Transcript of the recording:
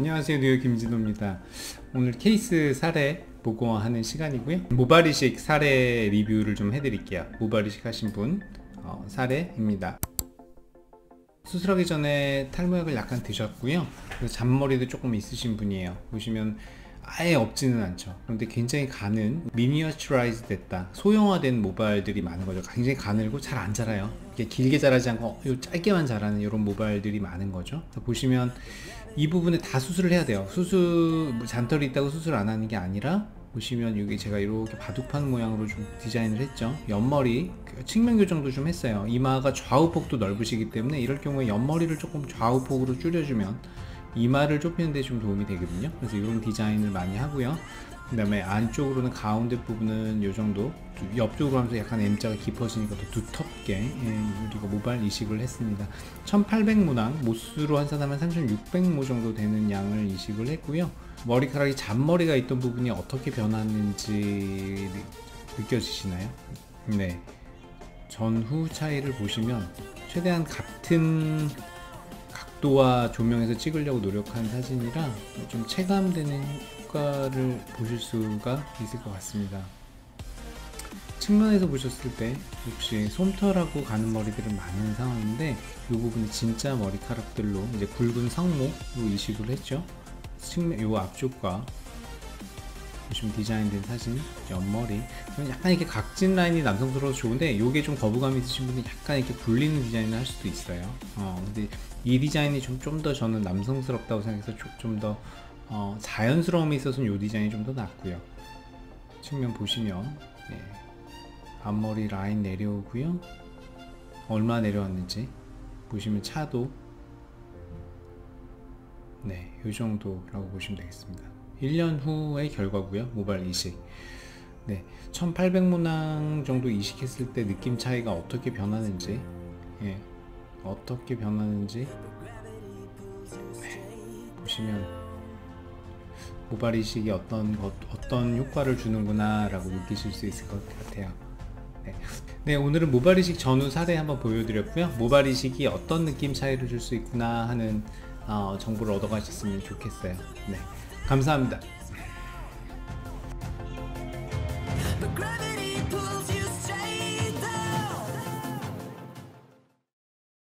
안녕하세요, 뉴욕 김진호입니다. 오늘 케이스 사례 보고하는 시간이고요. 모발이식 사례 리뷰를 좀 해드릴게요. 모발이식 하신 분 사례입니다. 수술하기 전에 탈모약을 약간 드셨고요. 그래서 잔머리도 조금 있으신 분이에요. 보시면 아예 없지는 않죠. 그런데 굉장히 가는, 미니어처라이즈 됐다, 소형화된 모발들이 많은 거죠. 굉장히 가늘고 잘 안 자라요. 이게 길게 자라지 않고 짧게만 자라는 이런 모발들이 많은 거죠. 보시면 이 부분에 다 수술을 해야 돼요. 잔털이 있다고 수술 안 하는 게 아니라, 보시면 여기 제가 이렇게 바둑판 모양으로 좀 디자인을 했죠. 옆머리 측면 교정도 좀 했어요. 이마가 좌우폭도 넓으시기 때문에 이럴 경우에 옆머리를 조금 좌우폭으로 줄여주면 이마를 좁히는 데 좀 도움이 되거든요. 그래서 이런 디자인을 많이 하고요. 그 다음에 안쪽으로는 가운데 부분은 요 정도, 옆쪽으로 하면서 약간 M자가 깊어지니까 더 두텁게 우리가 모발 이식을 했습니다. 1800모낭, 모수로 환산하면 3600모 정도 되는 양을 이식을 했고요. 머리카락이 잔머리가 있던 부분이 어떻게 변했는지 느껴지시나요? 네, 전후 차이를 보시면 최대한 같은 각도와 조명에서 찍으려고 노력한 사진이라 좀 체감되는 효과를 보실 수가 있을 것 같습니다. 측면에서 보셨을 때 역시 솜털하고 가는 머리들은 많은 상황인데, 이 부분이 진짜 머리카락들로 이제 굵은 성모로 이식을 했죠. 측면 요 앞쪽과 보시면 디자인된 사진, 옆머리 약간 이렇게 각진 라인이 남성스러워서 좋은데, 요게 좀 거부감이 있으신 분은 약간 이렇게 굴리는 디자인을 할 수도 있어요. 근데 이 디자인이 좀 더 저는 남성스럽다고 생각해서 좀 더 자연스러움이 있어서는 요 디자인이 좀 더 낫고요. 측면 보시면 앞머리 라인 내려오고요. 얼마 내려왔는지 보시면 차도 요 정도라고 보시면 되겠습니다. 1년 후의 결과고요. 모발 이식. 1800모낭 정도 이식했을 때 느낌 차이가 어떻게 변하는지, 보시면 모발 이식이 어떤 효과를 주는구나 라고 느끼실 수 있을 것 같아요. 오늘은 모발 이식 전후 사례 한번 보여드렸고요. 모발 이식이 어떤 느낌 차이를 줄 수 있구나 하는 정보를 얻어가셨으면 좋겠어요. 감사합니다.